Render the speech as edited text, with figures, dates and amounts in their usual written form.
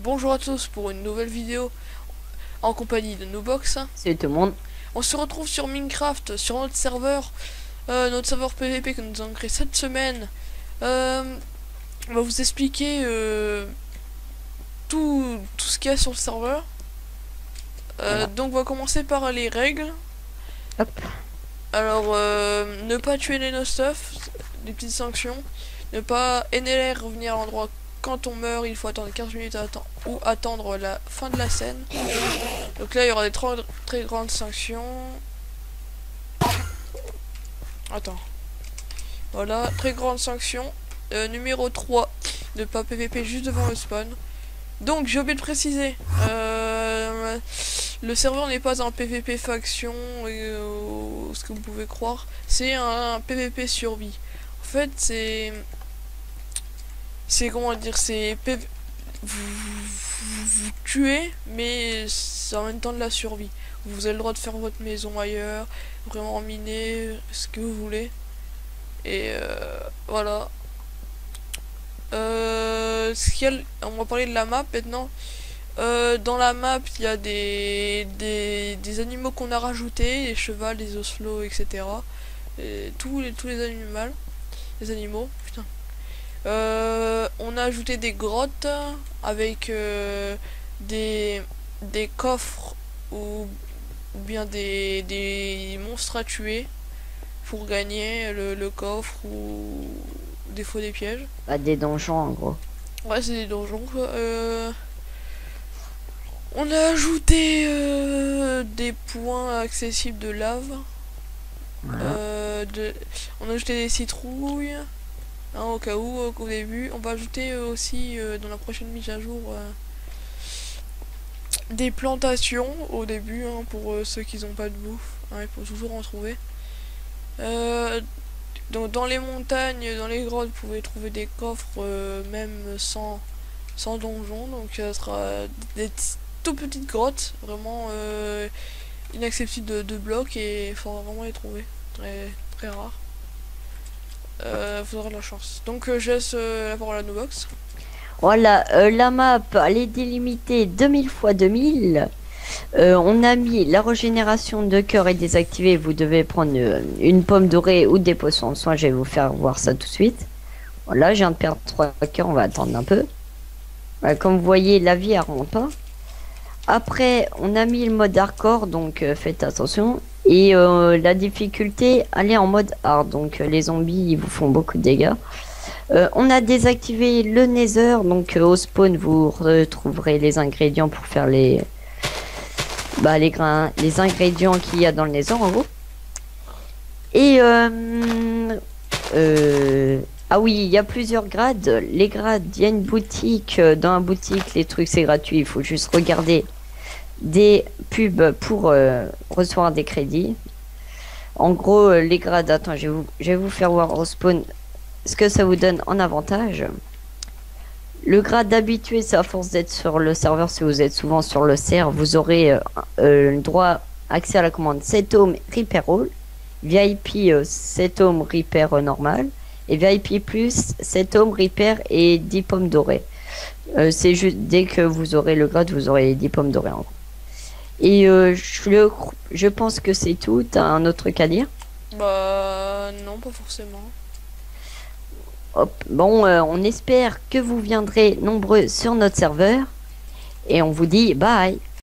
Bonjour à tous pour une nouvelle vidéo en compagnie de Noobox. Salut tout le monde. On se retrouve sur Minecraft, sur notre serveur PVP que nous avons créé cette semaine. On va vous expliquer tout ce qu'il y a sur le serveur. Voilà. Donc on va commencer par les règles. Hop. Alors, ne pas tuer les no-stuff, des petites sanctions. Ne pas NLR revenir à l'endroit quand on meurt, il faut attendre 15 minutes ou attendre la fin de la scène. Donc là, il y aura des très grandes sanctions. Attends. Voilà, très grandes sanctions. Numéro 3, ne pas PVP juste devant le spawn. Donc, j'ai oublié de préciser. Le serveur n'est pas un PVP faction, ce que vous pouvez croire. C'est un PVP survie. En fait, c'est comment dire, vous tuez, mais c'est en même temps de la survie. Vous avez le droit de faire votre maison ailleurs, vraiment miner, ce que vous voulez. Et voilà. On va parler de la map maintenant. Dans la map, il y a des animaux qu'on a rajoutés, les chevals, les oslots, etc. Et tous les animaux. Putain. On a ajouté des grottes avec des coffres ou bien des monstres à tuer pour gagner le coffre ou des fois des pièges. Bah, des donjons en gros. Ouais, c'est des donjons quoi. On a ajouté des points accessibles de lave. Voilà. On a ajouté des citrouilles. Hein, au cas où, au début. On va ajouter aussi dans la prochaine mise à jour des plantations au début hein, pour ceux qui n'ont pas de bouffe. Hein, il faut toujours en trouver. Donc dans les montagnes, dans les grottes, vous pouvez trouver des coffres même sans donjon. Donc ça sera des tout petites grottes, vraiment inaccessibles de blocs et il faudra vraiment les trouver. Très, très rare. Faudra de la chance. Donc je laisse la parole à Noobox. Voilà, la map, elle est délimitée 2000 x 2000. On a mis la régénération de cœur est désactivée. Vous devez prendre une pomme dorée ou des potions en soin. Je vais vous faire voir ça tout de suite. Voilà, je viens de perdre 3 cœurs. On va attendre un peu. Voilà, comme vous voyez, la vie, elle rentre pas. Après, on a mis le mode hardcore, donc faites attention. Et la difficulté, elle est en mode hard. Donc les zombies, ils vous font beaucoup de dégâts. On a désactivé le nether. Donc au spawn, vous retrouverez les ingrédients pour faire les ingrédients qu'il y a dans le nether en gros. Et ah oui, il y a plusieurs grades. Les grades, il y a une boutique. Dans la boutique, les trucs c'est gratuit. Il faut juste regarder des pubs pour recevoir des crédits. En gros, les grades, attends, je vais vous faire voir au spawn ce que ça vous donne en avantage. Le grade d'habitué, c'est à force d'être sur le serveur, si vous êtes souvent sur le serveur, vous aurez le droit accès à la commande 7 ohms Repair All, VIP 7 ohms Repair normal, et VIP plus 7 ohms Repair et 10 pommes dorées. C'est juste dès que vous aurez le grade, vous aurez 10 pommes dorées en gros. Et je pense que c'est tout. T'as un autre truc à dire? Bah non, pas forcément. Hop. Bon, on espère que vous viendrez nombreux sur notre serveur. Et on vous dit bye.